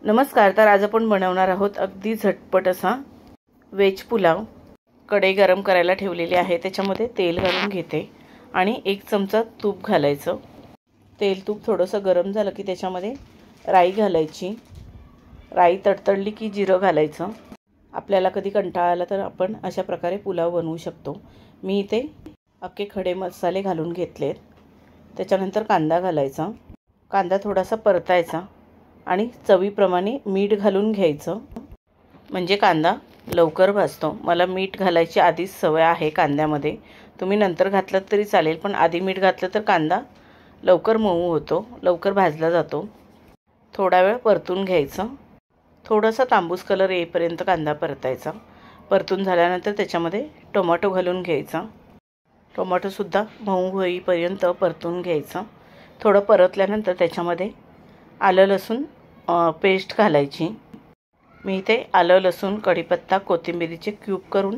नमस्कार। तर आज आपण बनवणार आहोत अगदी झटपट असा वेज पुलाव। कढई गरम करायला ठेवलेली आहे, त्याच्यामध्ये तेल घालून घेते आणि 1 चमचा तूप घालायचं। तेल तूप थोडंसं गरम झालं की त्याच्यामध्ये राई घालायची। राई तडतडली की जिरं घालायचं। आपल्याला कधी कंटाळा आला तर आपण अशा प्रकारे पुलाव बनवू शकतो। मी इथे अख्खे खडे मसाले घालून घेतलेत। त्याच्यानंतर कांदा घालायचा। कांदा थोडासा परतायचा आणि चवीप्रमाणे मीठ घालून घ्यायचं, म्हणजे कांदा लवकर भाजतो। मला मीठ घालायची आधीच सवय आहे कांद्यामध्ये। तुम्ही नंतर घातलं तरी चालेल, पण आधी मीठ घातलं तर कांदा लवकर मऊ होतो, लवकर भाजला जातो। थोडा वेळ परतून घ्यायचं। थोडासा तांबूस कलर येईपर्यंत कांदा परतायचा। परतून झाल्यानंतर त्याच्यामध्ये टोमॅटो घालून घ्यायचा। टोमॅटोसुद्धा मऊ होईपर्यंत परतून घ्यायचं। थोडं परतल्यानंतर त्याच्यामध्ये आलं लसूण पेस्ट घालायची। मी इथे आलं लसूण कढीपत्ता कोथिंबीरीचे क्यूब करून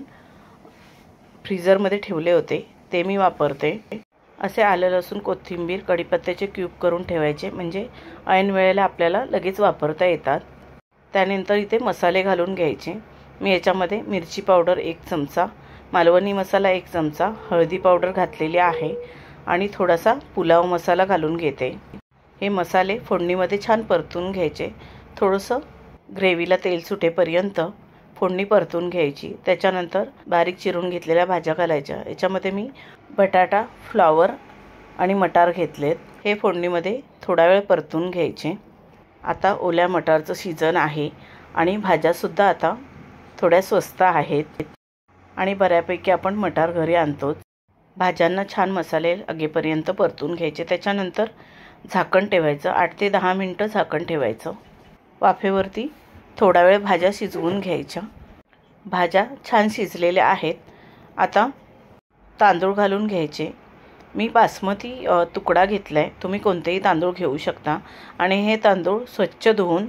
फ्रीजरमध्ये ठेवले होते, ते मी वापरते। असे आलं लसूण कोथिंबीर कढीपत्त्याचे क्यूब करून ठेवायचे, म्हणजे ऐन वेळेला आपल्याला लगेच वापरता येतात। त्यानंतर इथे मसाले घालून घ्यायचे। मी याच्यामध्ये मिरची पावडर 1 चमचा, मालवणी मसाला 1 चमचा, हळदी पावडर घातलेली आहे आणि थोडासा पुलाव मसाला घालून घेते। हे मसाले फोडणीमध्ये छान परतून घ्यायचे। थोडंसं ग्रेव्हीला तेल सुटेपर्यंत फोडणी परतून घ्यायची। त्याच्यानंतर बारीक चिरून घेतलेल्या भाज्या घालायच्या। याच्यामध्ये मी बटाटा, फ्लॉवर आणि मटार घेतलेत। हे फोडणीमध्ये थोडा वेळ परतून घ्यायचे। आता ओल्या मटारचं सीझन आहे आणि भाज्यासुद्धा आता थोड्या स्वस्त आहेत आणि बऱ्यापैकी आपण मटार घरी आणतोच। भाज्यांना छान मसाले लागेपर्यंत परतून घ्यायचे। त्याच्यानंतर झाकण ठेवायचं। 8 ते 10 मिनिटं झाकण ठेवायचं। वाफेवरती थोडा वेळ भाज्या शिजवून घ्यायच्या। भाज्या छान शिजलेल्या आहेत। आता तांदूळ घालून घ्यायचे। मी बासमती तुकडा घेतला आहे, तुम्ही कोणतेही तांदूळ घेऊ शकता आणि हे तांदूळ स्वच्छ धुवून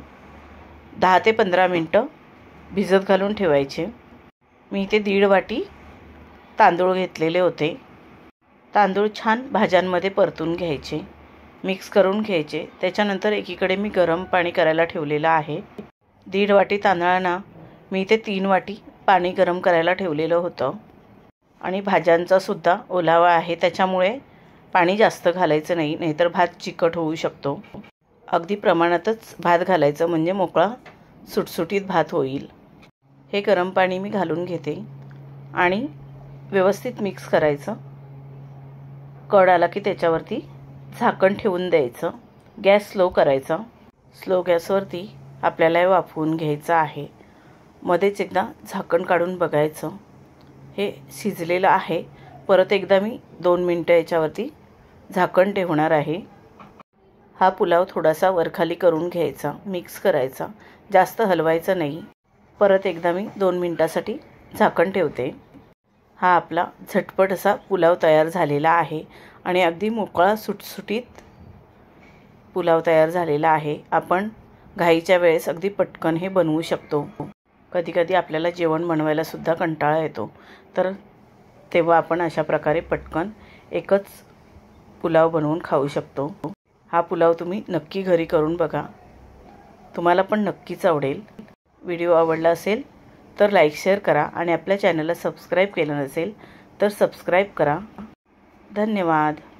10 ते 15 मिनिटं भिजत घालून ठेवायचे। मी इथे 1.5 वाटी तांदूळ घेतलेले होते। तांदूळ छान भाज्यांमध्ये परतून घ्यायचे, मिक्स करून घ्यायचे। त्याच्यानंतर एकीकडे मी गरम पाणी करायला ठेवलेलं आहे। 1.5 वाटी तांदळांना मी इथे 3 वाटी पाणी गरम करायला ठेवलेलं होतं आणि भाज्यांचा सुद्धा ओलावा आहे, त्याच्यामुळे पाणी जास्त घालायचं नाही, नाहीतर भात चिकट होऊ शकतो। अगदी प्रमाणातच भात घालायचं, म्हणजे मोकळा सुटसुटीत भात होईल। हे गरम पाणी मी घालून घेते आणि व्यवस्थित मिक्स करायचं। कड आला की त्याच्यावरती झाकण ठेवून द्यायचं। गॅस स्लो करायचा। स्लो गॅसवरती आपल्याला हे वाफवून घ्यायचं आहे। मध्येच एकदा झाकण काढून बघायचं, हे शिजलेलं आहे। परत एकदा मी 2 मिनिटं याच्यावरती झाकण ठेवणार आहे। हा पुलाव थोडासा वरखाली करून घ्यायचा, मिक्स करायचा, जास्त हलवायचं नाही। परत एकदा मी 2 मिनिटासाठी झाकण ठेवते। हा आपला झटपट असा पुलाव तयार झालेला आहे आणि अगदी मोकळा सुटसुटीत पुलाव तयार झालेला आहे। आपण घाईच्या वेळेस अगदी पटकन हे बनवू शकतो। कधीकधी आपल्याला जेवण बनवायला सुद्धा कंटाळा येतो, तर तेव्हा आपण अशा प्रकारे पटकन एकच पुलाव बनवून खाऊ शकतो। हा पुलाव तुम्ही नक्की घरी करून बघा, तुम्हाला पण नक्कीच आवडेल। व्हिडिओ आवडला असेल तर लाईक शेअर करा आणि आपल्या चॅनलला सबस्क्राईब केलं नसेल तर सबस्क्राईब करा। धन्यवाद।